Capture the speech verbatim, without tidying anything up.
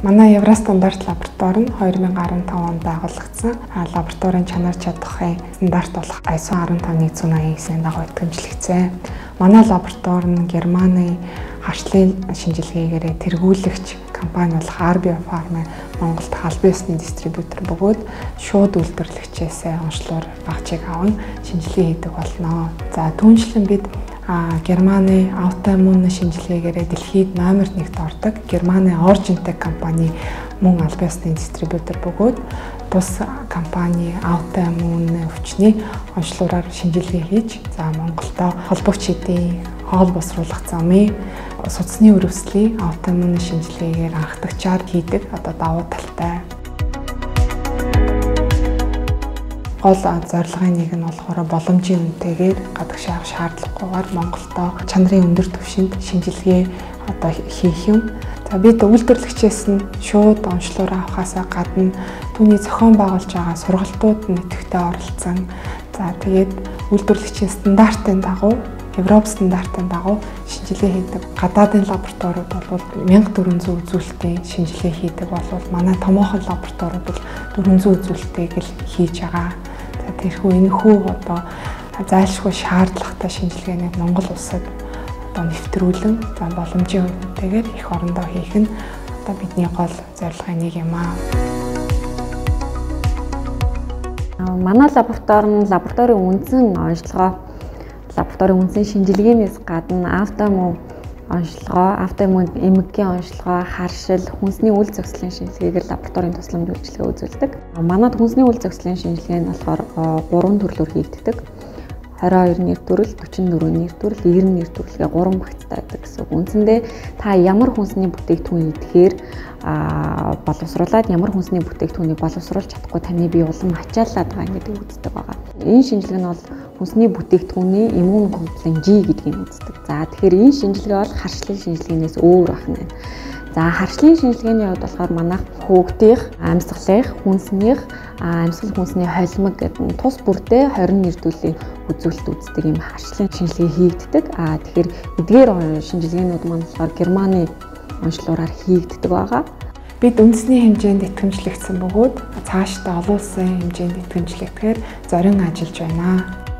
Манай Евростандарт лаборатори нь хоёр мянга арван таван онд байгуулагдсан. Лабораторийн чанар чадахын стандарт болох ай эс о один cinque нэг зуун аягийн дагуу итгэмжлэгдсэн. Манай лаборатори нь Германы харшлын шинжилгээгээр тэргүүлэгч компани болох ар биофарм Монголд халбын усны дистрибьютор бөгөөд шууд үйлдвэрлэгчээс онцлогоор багцыг аван шинжилгээ хийдэг болно. За түүнчлэн бид Германы аутоиммун шинжилгээгээр дэлхийд номер нэгт ордог Германы Origintec компани мөн албан ёсны дистрибьютор бөгөөд бус компани аутоиммун өвчний онцлогоор шинжилгээ хийж за Монголдо холбогч эдийн хоол босруулах замын судасны өрөвслийн аутоиммун шинжилгээгээр анхдагчаар хийдэг одоо давуу талтай. Гол зорилгын нэг нь болохоор боломжийн үнэтэйгээр гадагшаах шаардлагагүйгээр Монголдо чанарын өндөр түвшинд шинжилгээ одоо хийх юм. За бид үйлдвэрлэгчээс нь шууд онцлогоор авахаасаа гадна түүний зохион байгуулж байгаа сургалтууд нь идэвхтэй оролцсон. За тэгээд үйлдвэрлэгчийн стандартын дагуу Европ стандартын дагуу шинжилгээ хийдэг. Гадаадын лабораториуд бол мянга дөрвөн зуун үзүүлэлтийн шинжилгээ хийдэг болвол манай томоохон лабораториуд бол дөрвөн зуун үзүүлэлтийг л хийж байгаа. За тэрхүү энэхүү одоо зайлшгүй шаардлагатай шинжилгээнийг Монгол улсад одоо нэвтрүүлэн за боломжийн үнэтэйгээр их орондоо хийх нь одоо бидний гол зорилгын нэг юм аа. Манай лаборатори нь лабораторийн үндсэн онцлогоо лабораторийн үндсэн шинжилгээнээс гадна автоиммун онцлогоо, автоиммун эмгэгийн онцлогоо, харшил, хүнсний үл зөкслийн шинжилгээгээр лабораторийн тусламж үйлчилгээ үзүүлдэг. Манайд хүнсний үл зөкслийн шинжилгээ нь болохоор гурван төрлөөр хийгддэг. двадцать two нэр төрөл, forty four нэр төрөл, ninety нэр төрөлгээ гурван багцтай байдаг гэсэн. Үндсэндээ та ямар хүнсний бүтээгдэхүүн идэхээр а боловсруулад ямар хүнсний бүтээгдэхүүнийг боловсруулж чадахгүй таны бие улам ачаалаад байгаа гэдэг үздэг байгаа. Энэ шинжилгээ нь бол хүнсний бүтээгдэхүүний иммун комплексийн G гэдгийг үздэг. За тэгэхээр энэ шинжилгээ бол харшлын шинжилгээнээс өөр байна. За харшлын шинжилгээний хувьд болохоор манайх хүүхдийн амьсгалын хүнснийх амьсгал хүнсний холимог гэдэг тус бүрдээ twenty нэр төрлийн үзүүлэлт үздэг юм харшлын шинжилгээ хийгддэг. А тэгэхээр эдгээр шинжилгээнүүд маань болохоор Германы онцлогоор хийгддэг байгаа. Бид үндэсний хэмжээнд итгэмжлэгдсэн бөгөөд цаашдаа олон улсын хэмжээнд итгэмжлэгдэхээр зорин ажиллаж байна.